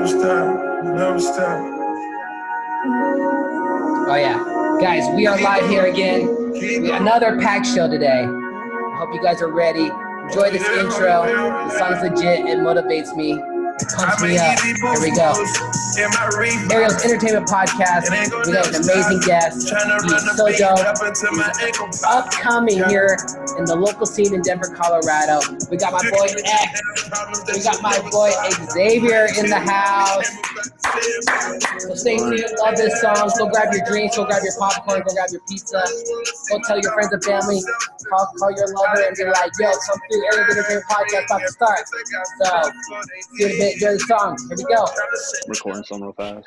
Oh yeah, guys, we are live here again. Another packed show today. I hope you guys are ready. Enjoy this intro. The song's legit. It motivates me. It pumps me up. Here we go. Ariel's Entertainment Podcast. We got an amazing guest. He's so dope. He's upcoming here in the local scene in Denver, Colorado. We got my boy X. We got my boy Xavier in the house. So stay tuned. Love this song. Go grab your drinks. Go grab your popcorn. Go grab your pizza. Go tell your friends and family. Call your lover and be like, yo, come through. Ariel's Entertainment Podcast about to start. So, see you in a bit. Enjoy the song. Here we go. Recording some real fast.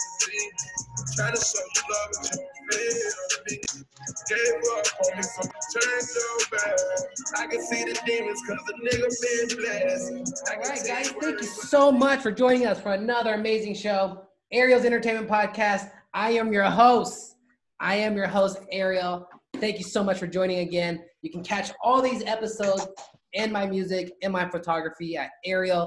Alright guys, thank you so much for joining us for another amazing show. Ariel's Entertainment Podcast. I am your host, Ariel. Thank you so much for joining again. You can catch all these episodes and my music and my photography at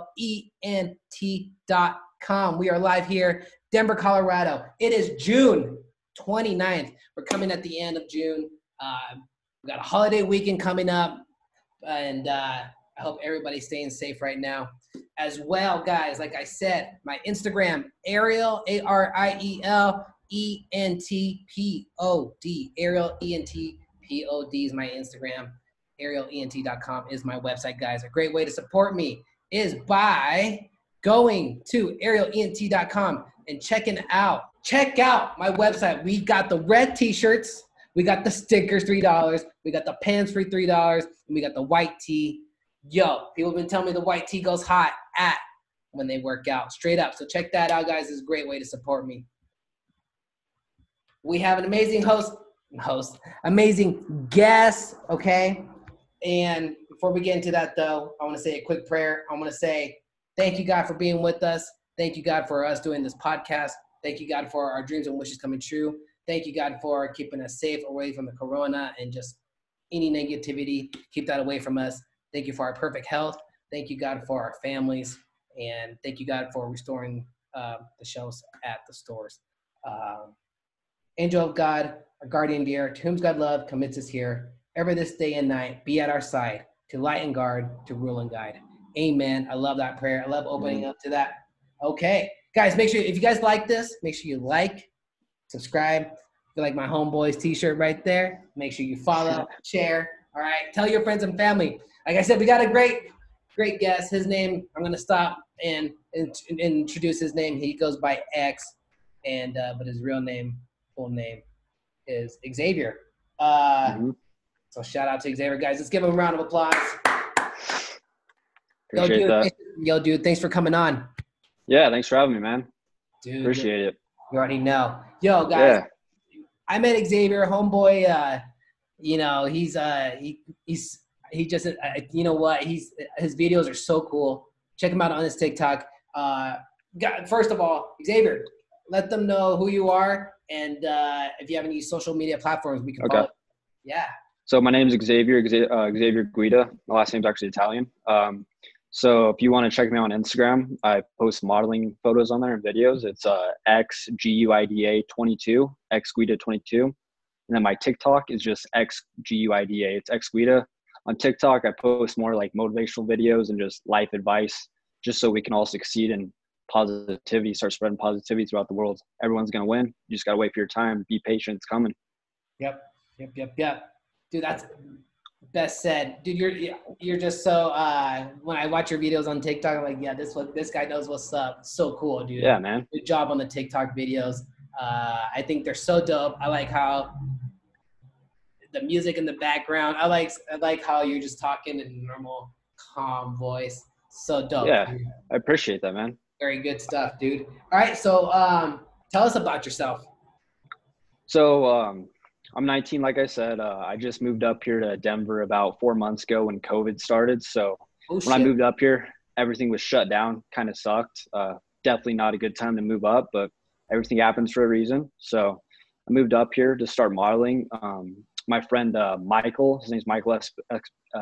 arielent.com. We are live here, Denver, Colorado. It is June 29th. We're coming at the end of June. We got a holiday weekend coming up, and I hope everybody's staying safe right now. As well, guys, like I said, my Instagram, Ariel, ArielEntPod. Ariel ENTPOD is my Instagram. ArielEnt.com is my website, guys. A great way to support me is by going to ArielEnt.com and check out my website. We got the red t-shirts, we got the stickers, $3, we got the pants for $3, and we got the white tee. Yo, people have been telling me the white tee goes hot when they work out, straight up. So check that out, guys. It's a great way to support me. We have an amazing amazing guest, okay? And before we get into that, though, I want to say a quick prayer. I want to say thank you, God, for being with us. Thank you, God, for us doing this podcast. Thank you, God, for our dreams and wishes coming true. Thank you, God, for keeping us safe away from the corona and just any negativity. Keep that away from us. Thank you for our perfect health. Thank you, God, for our families. And thank you, God, for restoring the shelves at the stores. Angel of God, our guardian dear, to whom God love, commits us here. Ever this day and night, be at our side, to light and guard, to rule and guide. Amen. I love that prayer. I love opening up to that. Okay. Guys, make sure, if you guys like this, make sure you like, subscribe. If you like my homeboys t-shirt right there, make sure you follow, share. All right. Tell your friends and family. Like I said, we got a great guest. His name, I'm going to stop and introduce his name. He goes by X, but his full name is Xavier. So shout out to Xavier, guys. Let's give him a round of applause. Appreciate that. Yo, dude, thanks for coming on. Yeah, thanks for having me, man. Dude, appreciate it. You already know. Yo, guys, I met Xavier, homeboy. He just, you know what? His videos are so cool. Check him out on his TikTok. First of all, Xavier, let them know who you are, and if you have any social media platforms we can follow. Yeah. So my name is Xavier Guida. My last name's actually Italian. So if you want to check me out on Instagram, I post modeling photos on there and videos. It's XGUIDA22, XGuida22. And then my TikTok is just XGUIDA. It's XGuida. On TikTok, I post more like motivational videos and just life advice, just so we can all succeed in positivity, start spreading positivity throughout the world. Everyone's going to win. You just got to wait for your time. Be patient. It's coming. Yep. Dude, that's best said. Dude, you're just so, when I watch your videos on TikTok, I'm like, yeah, this guy knows what's up. So cool, dude. Yeah, man. Good job on the TikTok videos. I think they're so dope. I like how the music in the background. I like how you're just talking in a normal, calm voice. So dope. Yeah, dude. I appreciate that, man. Very good stuff, dude. All right, so tell us about yourself. So I'm 19, like I said. I just moved up here to Denver about 4 months ago when COVID started. So when I moved up here, everything was shut down. Kind of sucked. Definitely not a good time to move up, but everything happens for a reason. So I moved up here to start modeling. My friend Michael, his name's Michael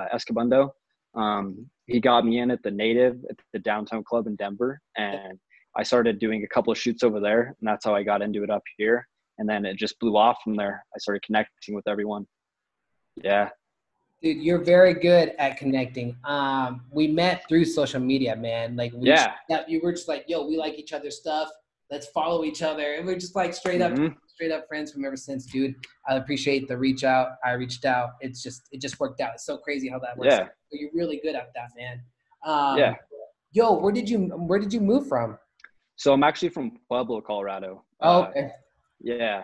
Escobundo. He got me in at the Native, at the downtown club in Denver, and I started doing a couple of shoots over there, and that's how I got into it up here. And then it just blew off from there. I started connecting with everyone. Yeah. Dude, you're very good at connecting. We met through social media, man. Like you were just like, yo, we like each other's stuff. Let's follow each other. And we're just like straight up friends from ever since, dude. I appreciate the reach out. I reached out. It just worked out. It's so crazy how that works. Yeah. So you're really good at that, man. Yeah. Yo, where did you move from? So I'm actually from Pueblo, Colorado. Oh, okay. Yeah.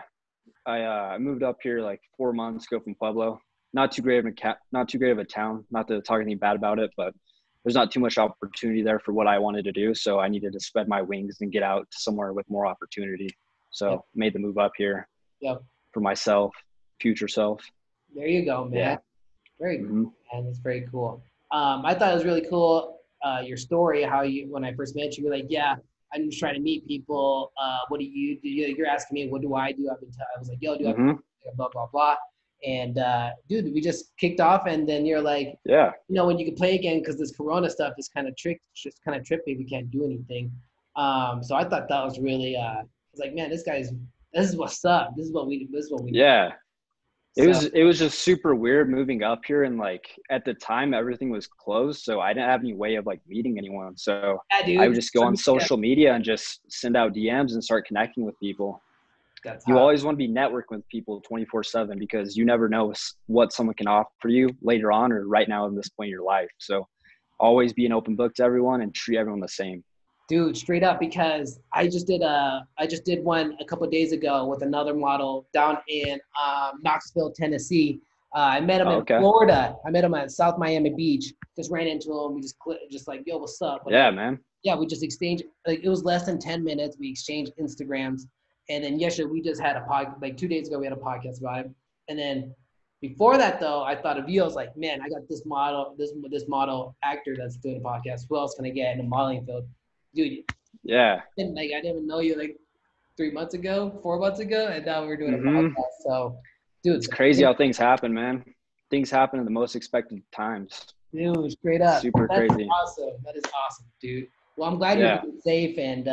I moved up here like 4 months ago from Pueblo. Not too great of a town. Not to talk anything bad about it, but there's not too much opportunity there for what I wanted to do. So I needed to spread my wings and get out to somewhere with more opportunity. So made the move up here. Yep. For myself, future self. There you go, man. Yeah. Very cool, man. That's very cool. I thought it was really cool. Your story, how when I first met you, you were like, yeah, I'm just trying to meet people. What do you do? You're asking me, what do I do? I was like, yo, do I blah, blah, blah. And dude, we just kicked off, and then you're like, yeah, when you can play again, because this Corona stuff is kind of trippy. We can't do anything. So I thought that was really. I was like, man, this is what's up. This is what we. Yeah. Do. It was just super weird moving up here, and like at the time everything was closed, so I didn't have any way of like meeting anyone. So I would just go on social media and just send out DMs and start connecting with people. You always want to be networking with people 24/7 because you never know what someone can offer you later on or right now in this point in your life. So always be an open book to everyone and treat everyone the same. Dude, straight up, because I just did one a couple of days ago with another model down in Knoxville, Tennessee. I met him in Florida. I met him at South Miami Beach. Just ran into him. We just like, yo, what's up? Man. Yeah, we just exchanged. Like it was less than 10 minutes. We exchanged Instagrams, and then yesterday we just had a podcast. Like 2 days ago, we had a podcast about him. And then before that, though, I thought of you. I was like, man, I got this model actor that's doing a podcast. Who else can I get in the modeling field? Dude, I didn't even know you like 4 months ago, and now we're doing a podcast. So, dude, it's crazy how things happen, man. Things happen in the most expected times. Dude, straight up, super crazy. Awesome. That is awesome, dude. Well, I'm glad you're safe, and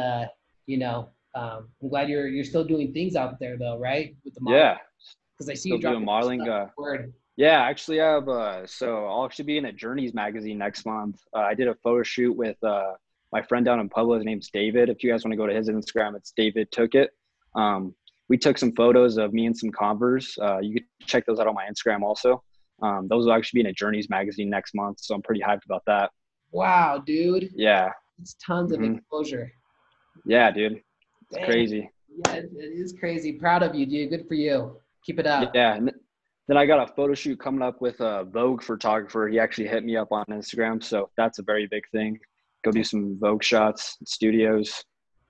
I'm glad you're still doing things out there, though, right? With the modeling. Because I see you doing modeling. Yeah, actually, I have. So I'll actually be in a Journeys magazine next month. I did a photo shoot with my friend down in Pueblo. His name's David. If you guys want to go to his Instagram, it's David Took It. We took some photos of me and some Converse. You can check those out on my Instagram also. Those will actually be in a Journeys magazine next month, so I'm pretty hyped about that. Wow, dude. Yeah. It's tons of exposure. Yeah, dude. It's crazy. Yeah, it is crazy. Proud of you, dude. Good for you. Keep it up. Yeah. And then I got a photo shoot coming up with a Vogue photographer. He actually hit me up on Instagram, so that's a very big thing. Go do some Vogue shots, studios.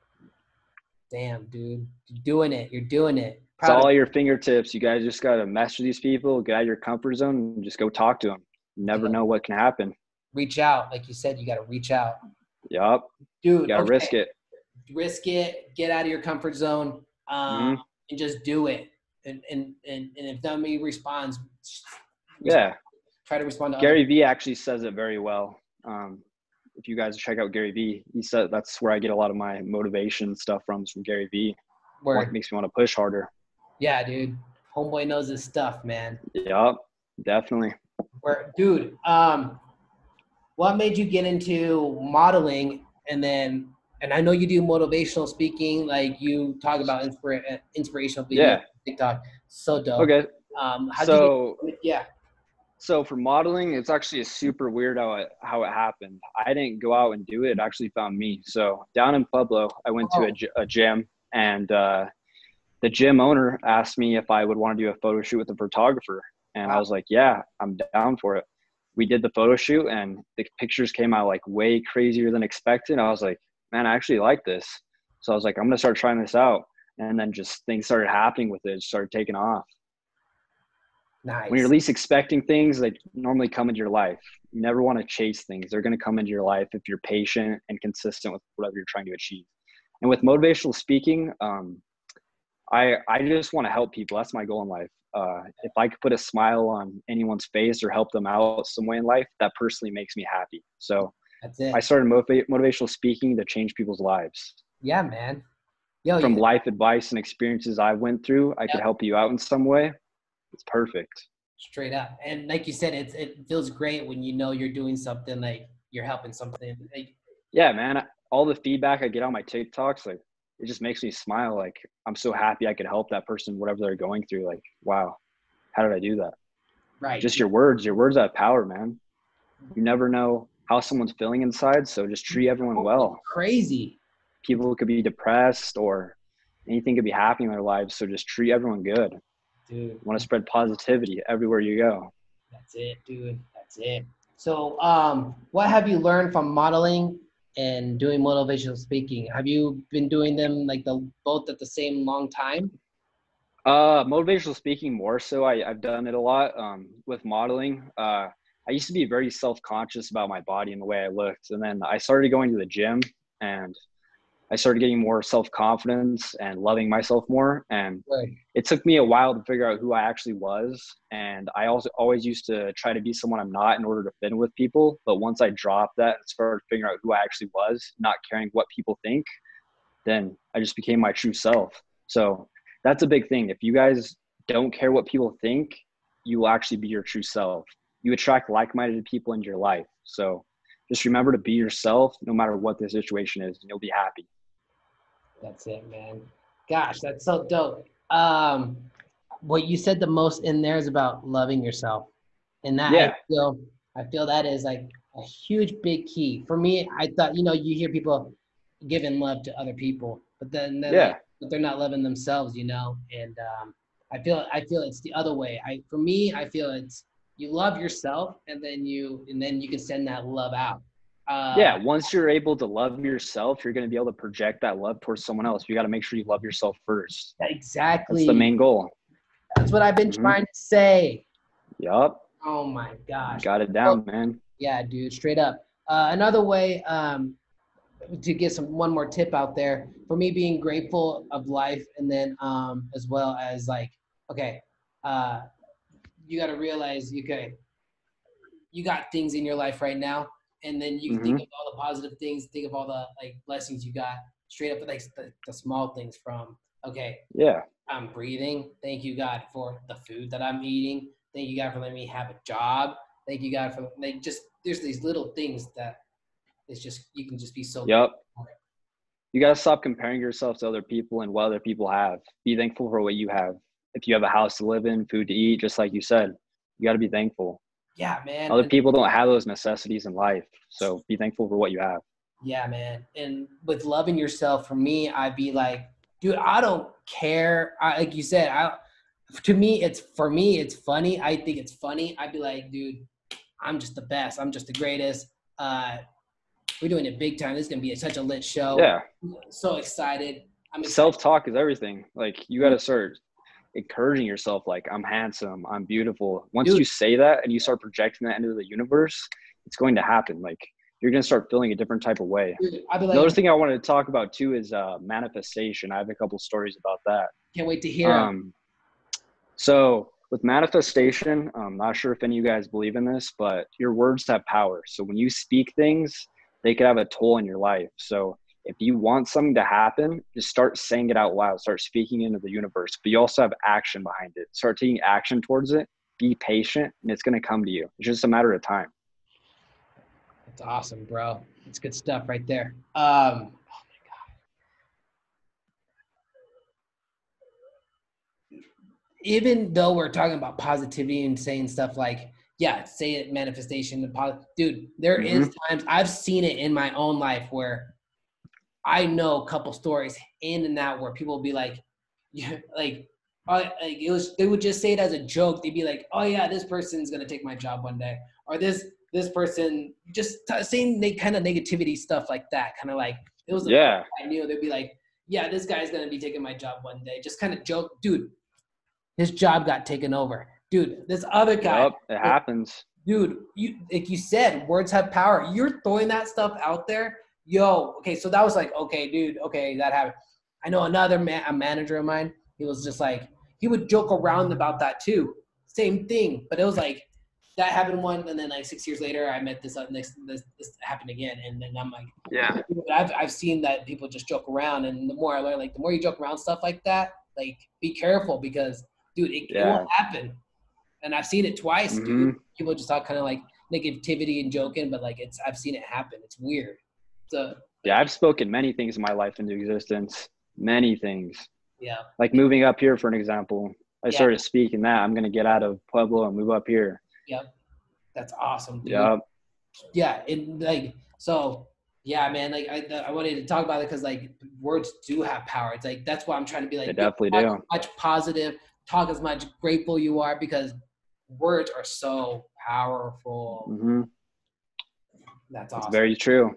Damn, dude. You're doing it. It's all at your fingertips. You guys just got to mess with these people, get out of your comfort zone, and just go talk to them. You never know what can happen. Reach out. Like you said, you got to reach out. Yup. Dude. You got to risk it. Risk it. Get out of your comfort zone and just do it. And if nobody responds, try to respond to Gary Vee actually says it very well. If you guys check out Gary Vee, he said that's where I get a lot of my motivation stuff from Gary Vee. It makes me want to push harder. Yeah, dude. Homeboy knows his stuff, man. Yep, definitely. Dude, what made you get into modeling? And I know you do motivational speaking, like you talk about inspirational videos on TikTok. So dope. Okay. Yeah. So for modeling, it's actually super weird how it happened. I didn't go out and do it. It actually found me. So down in Pueblo, I went to a gym, and the gym owner asked me if I would want to do a photo shoot with a photographer. And I was like, yeah, I'm down for it. We did the photo shoot, and the pictures came out like way crazier than expected. I was like, man, I actually like this. So I was like, I'm going to start trying this out. And then just things started happening with it. It started taking off. Nice. When you're least expecting things, like normally come into your life. You never want to chase things. They're going to come into your life if you're patient and consistent with whatever you're trying to achieve. And with motivational speaking, I just want to help people. That's my goal in life. If I could put a smile on anyone's face or help them out some way in life, that personally makes me happy. So that's it. I started motivational speaking to change people's lives. Yeah, man. Yo, From life advice and experiences I went through, I could yep, help you out in some way. It's perfect. straight up. And like you said, it feels great when you know you're doing something, like you're helping something. Like, Yeah, man. All the feedback I get on my TikToks, like it just makes me smile. Like I'm so happy I could help that person, whatever they're going through. Like, wow, how did I do that? right. Just your words have power, man. You never know how someone's feeling inside. So just treat everyone It's well. crazy. People could be depressed or anything could be happening in their lives. So just treat everyone good. Dude, You want to spread positivity everywhere you go. that's it, dude. That's it. So, what have you learned from modeling and doing motivational speaking? Have you been doing them like the both at the same long time? Motivational speaking more so. I've done it a lot. With modeling. I used to be very self-conscious about my body and the way I looked. And then I started going to the gym and I started getting more self-confidence and loving myself more. And Right. it took me a while to figure out who I actually was. And I also always used to try to be someone I'm not in order to fit in with people. But once I dropped that and started figuring out who I actually was, not caring what people think, then I just became my true self. So that's a big thing. If you guys don't care what people think, you will actually be your true self. You attract like-minded people into your life. So just remember to be yourself no matter what the situation is, and you'll be happy. That's it, man. Gosh, that's so dope. What you said the most in there is about loving yourself, and that Yeah. I feel that is like a huge big key for me. I thought, you hear people giving love to other people, but then they're like, Yeah. but they're not loving themselves, and I feel it's the other way. For me, I feel it's you love yourself, and then you can send that love out. Yeah. uh Once you're able to love yourself, you're going to be able to project that love towards someone else. You got to make sure you love yourself first. That's the exactly. main goal. That's what I've been Mm-hmm. trying to say. Yup. Oh my gosh. Got it Well, down, man. yeah, dude, straight up. Another way, to get one more tip out there for me, being grateful of life, and then as well as like, okay, uh, you got to realize, okay, you got things in your life right now, and then you can think Mm-hmm. of all the positive things, think of all the like blessings you got, straight up, like the small things from, okay, Yeah. I'm breathing. Thank you, God, for the food that I'm eating. Thank you, God, for letting me have a job. Thank you, God, for like just there's these little things that it's just you can just be so grateful Yup. for. You got to stop comparing yourself to other people and what other people have. Be thankful for what you have. If you have a house to live in, food to eat, just like you said, you got to be thankful. Yeah, man. Other And people don't have those necessities in life. So be thankful for what you have. yeah, man. And with loving yourself, for me, I'd be like, dude, I don't care. Like you said, for me, it's funny. I think it's funny. I'd be like, dude, I'm just the best. I'm just the greatest. Uh, we're doing it big time. This is gonna be such a lit show. Yeah. So excited. I'm excited. Self-talk is everything. Like you got to start encouraging yourself. Like I'm handsome. I'm beautiful. Once Dude, you say that and you start projecting that into the universe, it's going to happen. Like you're going to start feeling a different type of way. I'd be Another like, thing I wanted to talk about too is manifestation. I have a couple stories about that. can't wait to hear them. Um, So with manifestation, I'm not sure if any of you guys believe in this, but your words have power. So when you speak things, they could have a toll in your life. So if you want something to happen, just start saying it out loud, start speaking into the universe, but you also have action behind it. Start taking action towards it, be patient, and it's going to come to you. It's just a matter of time. That's awesome, bro. It's good stuff right there. Even though we're talking about positivity and saying stuff like, yeah, say it, manifestation, dude, there is Mm-hmm. times I've seen it in my own life where I know a couple stories in and out where people will be like, yeah, like they would just say it as a joke. They'd be like, oh yeah, this person's gonna take my job one day, or this person just saying they kind of negativity stuff like that, kind of like it was a Yeah. I knew they'd be like, yeah, this guy's gonna be taking my job one day, just kind of joke, dude. His job got taken over, dude. This other guy, Yep. It happens. dude, you like you said, words have power. You're throwing that stuff out there, yo. Okay, so that was like, okay, dude, okay, that happened. I know another a manager of mine. He was just like, he would joke around about that too. Same thing, but it was like that happened one, and then like 6 years later, I met this happened again, and then I'm like, Yeah. I've seen that people just joke around, and the more I learn, like the more you joke around stuff like that, like be careful because, dude, it will happen, and I've seen it twice, dude. People just talk kind of like negativity and joking, but like I've seen it happen. It's weird. So yeah, I've spoken many things in my life into existence. Many things. Yeah. Like moving up here, for an example. I started speaking that I'm gonna get out of Pueblo and move up here. Yep. That's awesome, dude. Yep. Yeah, and like so. Yeah, man. Like I wanted to talk about it because like words do have power. It's like that's why I'm trying to be like, they definitely talk do. as much positive, talk as much grateful you are because words are so powerful. That's awesome. It's very true.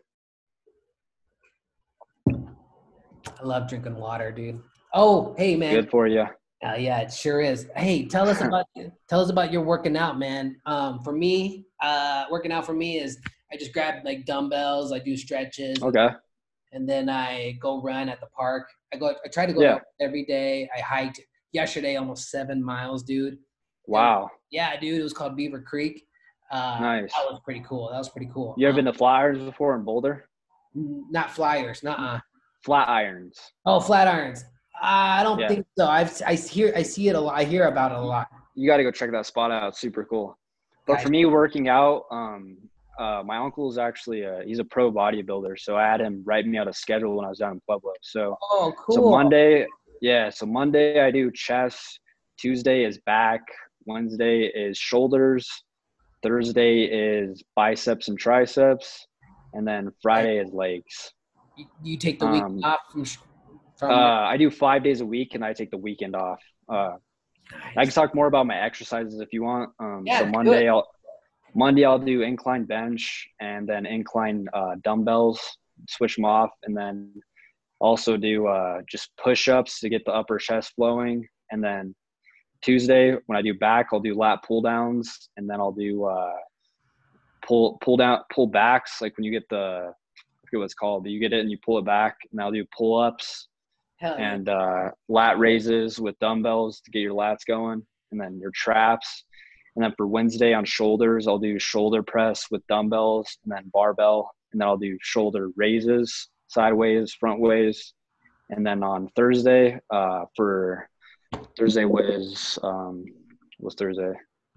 I love drinking water, dude. Oh, hey, man. Good for you. Yeah, it sure is. Hey, tell us about your working out, man. For me, working out for me is I just grab like dumbbells, I do stretches. Okay. And then I go run at the park. I try to go every day. I hiked yesterday almost 7 miles, dude. Wow. Yeah, dude. It was called Beaver Creek. Nice. That was pretty cool. You ever been to Flyers before in Boulder? Not Flyers, nuh-uh. Flatirons. Oh, Flatirons. I don't think so. I see it a lot. I hear about it a lot. You got to go check that spot out. It's super cool. But for me, working out, my uncle is actually he's a pro bodybuilder, so I had him write me out a schedule when I was down in Pueblo. So, cool. So Monday I do chest. Tuesday is back. Wednesday is shoulders. Thursday is biceps and triceps, and then Friday is legs. You take the week off from I do 5 days a week, and I take the weekend off. Nice. I can talk more about my exercises if you want. So Monday I'll do incline bench and then incline dumbbells, switch them off, and then also do just push-ups to get the upper chest flowing. And then Tuesday when I do back, I'll do lat pull downs, and then I'll do pull backs, like when you get I forget what it's called, but you get it and you pull it back, and I'll do pull-ups and lat raises with dumbbells to get your lats going, and then your traps. And then for Wednesday on shoulders, I'll do shoulder press with dumbbells and then barbell. And then I'll do shoulder raises, sideways, front ways. And then on Thursday, for Thursday was, what's Thursday?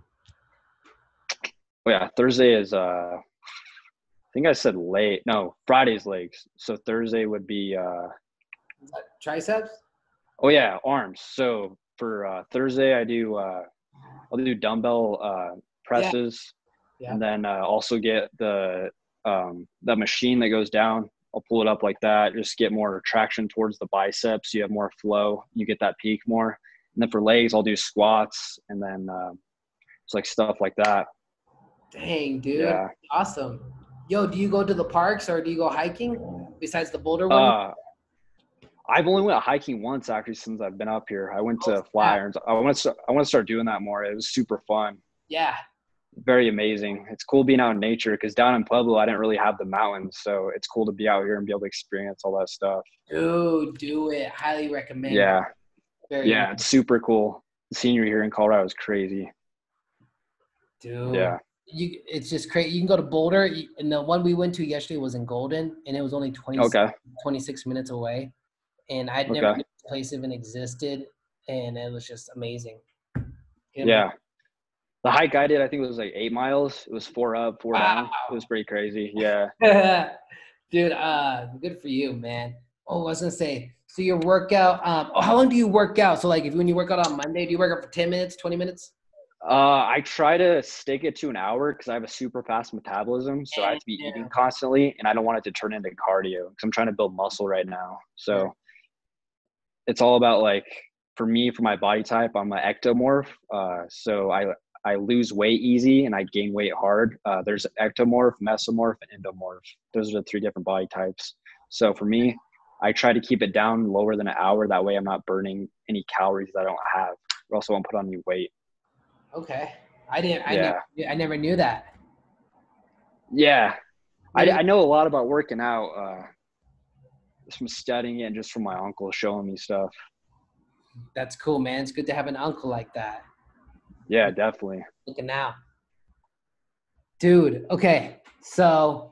Oh yeah, Thursday is, I think I said Friday's legs. So Thursday would be, is that triceps? Oh yeah, arms. So for Thursday, I'll do dumbbell presses, and then also get the machine that goes down. I'll pull it up like that, just get more traction towards the biceps. You have more flow. You get that peak more. And then for legs, I'll do squats, and then it's like stuff like that. Dang, dude. Yeah. Awesome. Yo, do you go to the parks or do you go hiking besides the Boulder one? I've only went hiking once actually since I've been up here. I went to Flatirons. I want to start doing that more. It was super fun. Yeah. Very amazing. It's cool being out in nature because down in Pueblo, I didn't really have the mountains. So it's cool to be out here and be able to experience all that stuff. Dude, do it. Highly recommend. Yeah. It's super cool. The scenery here in Colorado is crazy. Dude. Yeah. It's just crazy. You can go to Boulder, and the one we went to yesterday was in Golden, and it was only 26 minutes away. And I'd never knew this place even existed, and it was just amazing. Yeah. The hike I did, I think it was like 8 miles. It was 4 up, 4 down. It was pretty crazy. Yeah. Dude, good for you, man. Oh, I was going to say, so your workout, how long do you work out? So like when you work out on Monday, do you work out for 10 minutes, 20 minutes? I try to stick it to an hour because I have a super fast metabolism. So I have to be eating constantly, and I don't want it to turn into cardio because I'm trying to build muscle right now. So it's all about like, for me, for my body type, I'm an ectomorph. So I lose weight easy and I gain weight hard. There's ectomorph, mesomorph, and endomorph. Those are the 3 different body types. So for me, I try to keep it down lower than an hour. That way I'm not burning any calories that I don't have. I also won't put on any weight. Okay. I never knew that. Yeah. I know a lot about working out just from studying it and just from my uncle showing me stuff. That's cool, man. It's good to have an uncle like that. Yeah, definitely. Looking out. Dude, okay. So,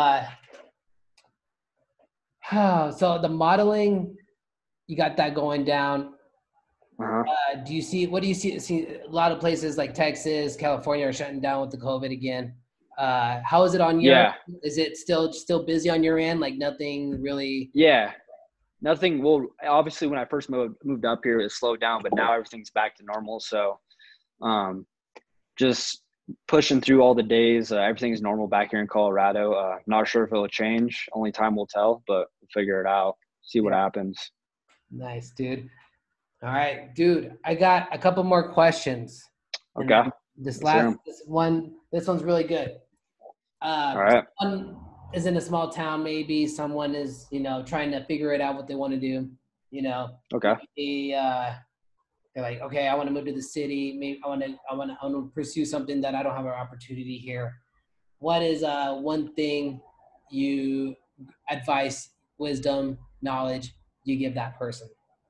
so the modeling, you got that going down. Uh-huh. What do you see a lot of places like Texas, California are shutting down with the COVID again. How is it on your, Yeah. is it still busy on your end? Like nothing really? Yeah. Nothing. Well, obviously, when I first moved up here, it slowed down, but now everything's back to normal. So, um, just pushing through all the days. Everything's normal back here in Colorado. Not sure if it'll change. Only time will tell, but we'll figure it out. See what Yeah. happens. Nice, dude. All right, dude. I got a couple more questions. And Okay. then this Let's hear 'em. this one's really good. All right. Someone is in a small town, maybe someone is, trying to figure it out what they want to do. Okay. Maybe, they're like, okay, I want to move to the city. Maybe I want to pursue something that I don't have an opportunity here. What is one thing you advice, wisdom, knowledge you give that person?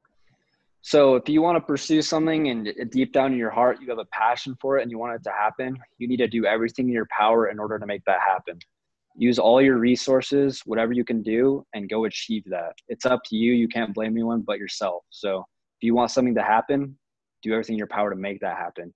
So if you want to pursue something and deep down in your heart, you have a passion for it and you want it to happen, you need to do everything in your power in order to make that happen. Use all your resources, whatever you can do, and go achieve that. It's up to you. You can't blame anyone but yourself. So if you want something to happen, do everything in your power to make that happen.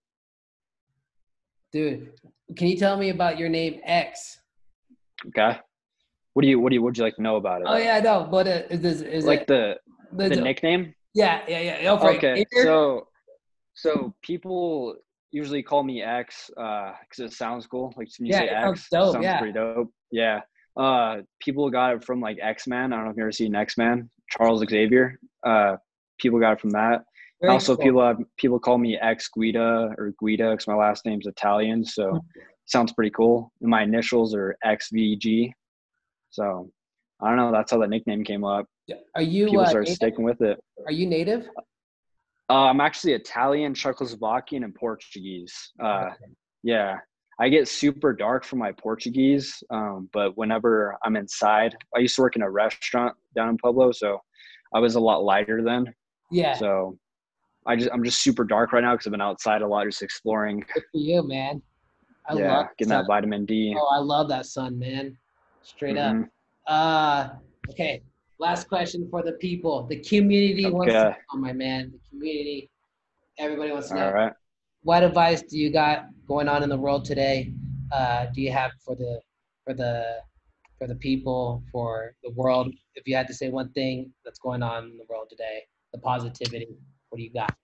Dude, can you tell me about your name X? Okay. Would you like to know about it? Oh yeah, I know. But is Like it the nickname? Yeah. Oh, for Okay. Xavier? So people usually call me X because it sounds cool. Like when you Yeah, say it sounds X, it dope. sounds Yeah. pretty dope. Yeah. People got it from like X-Men. I don't know if you've ever seen X-Men. Charles Xavier. People got it from that. Very Also, cool. people call me X Guida or Guida because my last name's Italian, so sounds pretty cool. And my initials are XVG. So I don't know. That's how that nickname came up. Are you People started native? sticking with it. Are you native? I'm actually Italian, Czechoslovakian, and Portuguese. Yeah, I get super dark from my Portuguese, but whenever I'm inside, I used to work in a restaurant down in Pueblo, so I was a lot lighter then. Yeah. So I'm just super dark right now because I've been outside a lot, just exploring. Good for you, man. I love Yeah, getting sun. that vitamin D. Oh, I love that sun, man. Straight up. Mm-hmm. Okay. Last question for the people. The community wants to Okay. know, my man. The community. Everybody wants to All know. right. What advice do you got going on in the world today? Do you have for the people, for the world? If you had to say one thing that's going on in the world today, the positivity. What do you got?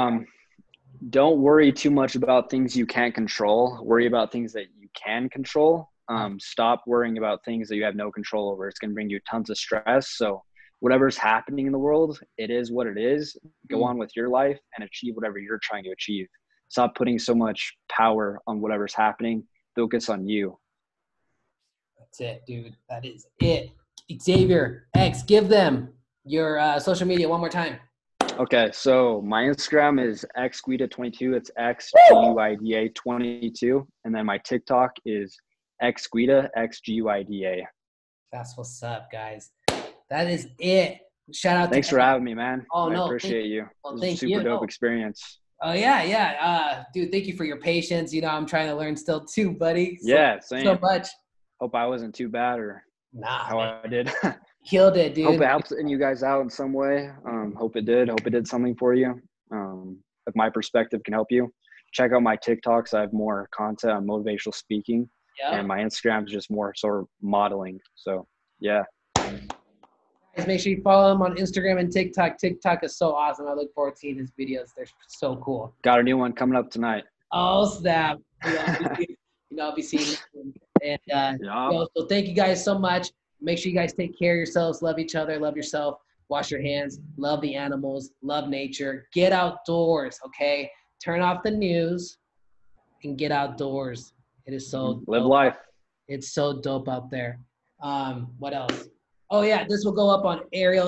Don't worry too much about things you can't control. Worry about things that you can control. Stop worrying about things that you have no control over. It's going to bring you tons of stress. So whatever's happening in the world, it is what it is. Go on with your life and achieve whatever you're trying to achieve. Stop putting so much power on whatever's happening. Focus on you. That's it, dude. That is it. Xavier X, give them your social media one more time. Okay, so my Instagram is xguida22. It's XGUIDA 22, and then my TikTok is xguida XGUIDA. That's what's up, guys. That is it. Shout out. Thanks for having me, man. Oh I no, appreciate you. Well, It was a thank super you. dope experience. Oh yeah. Dude, thank you for your patience. I'm trying to learn still too, buddy. Yeah, same. So much. Hope I wasn't too bad or how man. I did. Killed it, dude. Hope it helps you guys out in some way. Hope it did. Hope it did something for you. If my perspective can help you, check out my TikToks. I have more content on motivational speaking, and my Instagram is just more sort of modeling. So yeah. Guys, make sure you follow him on Instagram and TikTok. TikTok is so awesome. I look forward to seeing his videos. They're so cool. Got a new one coming up tonight. Oh snap! I'll be seeing him. And so thank you guys so much. Make sure you guys take care of yourselves. Love each other. Love yourself. Wash your hands. Love the animals. Love nature. Get outdoors. Okay. Turn off the news and get outdoors. It is so live dope. life. It's so dope out there. What else? Oh yeah, this will go up on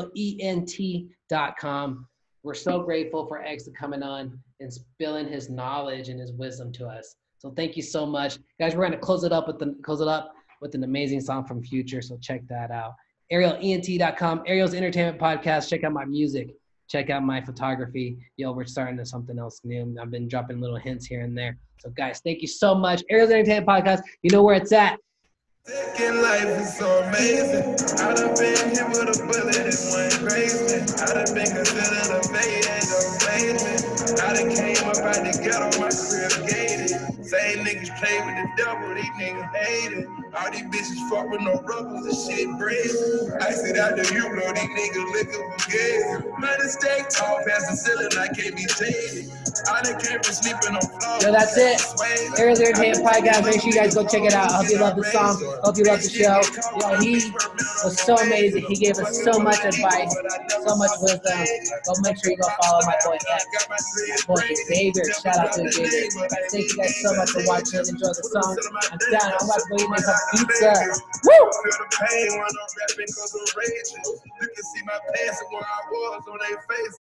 arielent.com. We're so grateful for X coming on and spilling his knowledge and his wisdom to us. So thank you so much, guys. We're gonna close it up with an amazing song from Future. So check that out. arielent.com, Ariel's Entertainment Podcast. Check out my music. Check out my photography. Yo, we're starting to something else new. I've been dropping little hints here and there. So, guys, thank you so much. Ariel's Entertainment Podcast. You know where it's at. Second life is so amazing. I done been hit with a bullet and went crazy. I done been considered a fade and don't phase me. I done came up out the ghetto, my career gated. Same niggas play with the devil, these niggas hate it. All these bitches fuck with no rubbers, this shit breeze. I sit out there, you blow these niggas looking for gas. Money stay tall past the ceiling, I can't be jaded. I done came from sleeping on floors. So that's it. Ariel's Entertainment Podcast. Make sure you guys go check it out. I hope you love the song. Hope you love the show. Yo, he was so amazing. He gave us so much advice, so much wisdom. Go make sure you go follow my boy X. My boy Xavier. Shout out to Xavier. Thank you guys so much for watching. Enjoy the song. I'm done. I'm about to go eat me some pizza. Woo! You can see my pants and where I was on their face.